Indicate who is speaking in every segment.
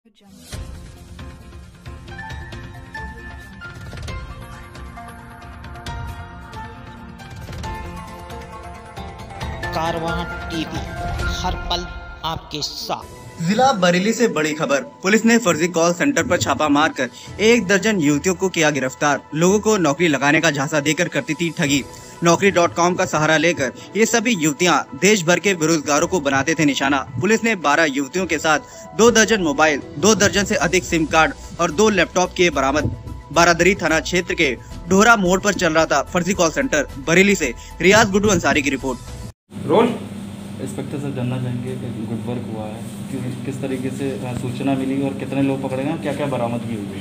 Speaker 1: कारवां TV, हर पल आपके साथ।
Speaker 2: जिला बरेली से बड़ी खबर। पुलिस ने फर्जी कॉल सेंटर पर छापा मारकर 1 दर्जन युवतियों को किया गिरफ्तार। लोगों को नौकरी लगाने का झांसा देकर करती थी ठगी। Naukri.com का सहारा लेकर ये सभी युवतियां देश भर के बेरोजगारों को बनाते थे निशाना। पुलिस ने 12 युवतियों के साथ 2 दर्जन मोबाइल, 2 दर्जन से अधिक सिम कार्ड और 2 लैपटॉप किए बरामद। बारादरी थाना क्षेत्र के ढोरा मोड़ पर चल रहा था फर्जी कॉल सेंटर। बरेली से रियाज गुड्डू अंसारी की रिपोर्ट।
Speaker 3: रोल इंस्पेक्टर साहब जानना चाहेंगे कि गुड वर्क हुआ है, किस तरीके से सूचना मिली और कितने लोग पकड़े गए, क्या क्या बरामदगी हुई?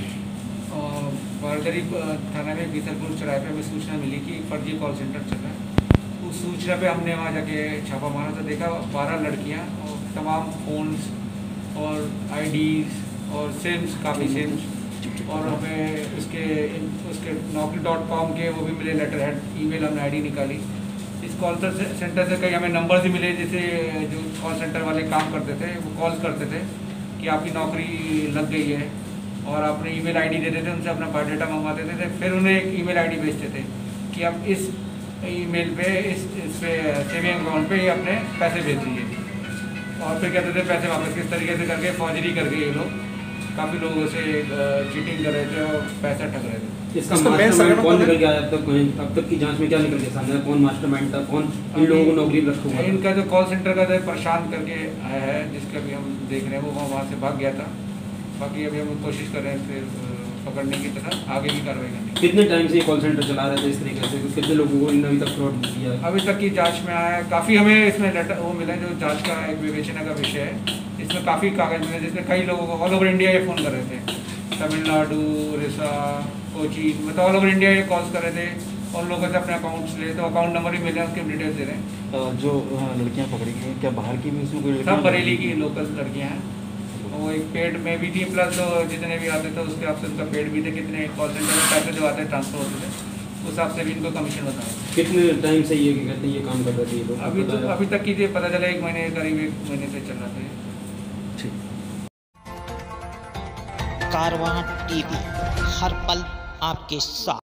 Speaker 4: बारादरी थाना में बीसलपुर चौराहे पे हमें सूचना मिली कि फर्जी कॉल सेंटर चल रहा है। उस सूचना पे हमने वहाँ जाके छापा मारा तो देखा 12 लड़कियाँ और तमाम फ़ोन्स और आईडीज़ और सिम्स, काफ़ी सिम्स, और हमें उसके Naukri.com के वो भी मिले लेटर हेड, ईमेल हमने आईडी निकाली। इस कॉल सेंटर से कई हमें नंबर भी मिले, जैसे जो कॉल सेंटर वाले काम करते थे वो कॉल करते थे कि आपकी नौकरी लग गई है, और अपने ईमेल आईडी देते थे, उनसे अपना बायोडाटा मंगवाते थे। फिर उन्हें एक ईमेल आईडी भेजते थे कि आप इस ईमेल पे इस पे सेविंग अकाउंट पे अपने पैसे भेज दीजिए, और फिर कहते थे पैसे वापस। किस तरीके से करके फौजरी करके ये लोग काफ़ी लोगों से चीटिंग कर रहे थे और पैसा ठग रहे थे।
Speaker 3: इसका मास्टरमाइंड कौन निकल गया अब तक की जांच में? क्या निकल के सामने कौन मास्टरमाइंड था, कौन इन लोगों को नौकरी रखा हुआ?
Speaker 4: इनका जो कॉल सेंटर का जो प्रशांत करके आया है, जिसका भी हम देख रहे हैं, वो वहाँ से भाग गया था। बाकी अभी हम कोशिश कर रहे हैं फिर पकड़ने की तरह आगे की कार्रवाई करने की।
Speaker 3: कितने टाइम से ये कॉल सेंटर चला रहे थे इस तरीके से? कितने लोगों को इन्होंने अभी तक फ्रॉड किया है?
Speaker 4: अभी तक की जांच में आया है, काफ़ी हमें इसमें लेटर वो मिला है जो जांच का एक विवेचना का विषय है। इसमें काफ़ी कागज मिले, जिसमें कई लोगों को ऑल ओवर इंडिया ये फ़ोन कर रहे थे, तमिलनाडु, उड़ीसा, कोचीन, मतलब ऑल ओवर इंडिया ये कॉल्स कर रहे थे। और लोगों से अपने अकाउंट्स ले, तो अकाउंट नंबर भी मिले, उसके डिटेल्स दे रहे हैं।
Speaker 3: जो लड़कियाँ पकड़ी गई क्या बाहर की भी उसमें कोई?
Speaker 4: सब बरेली की लोकल लड़कियाँ हैं। वो एक पेड में भी थी, प्लस जितने भी आते थे उसके हिसाब से उनका पेड भी थे। कितने कॉल सेंटर में पैसे जो आते हैं ट्रांसफर होते थे, उस हिसाब से भी इनको कमीशन बताया।
Speaker 3: कितने टाइम से ये कहते हैं ये काम कर रहे थे?
Speaker 4: अभी तक की पता चला 1 महीने, करीब 1 महीने से चल रहा था।
Speaker 1: कारवां टीवी, हर पल आपके साथ।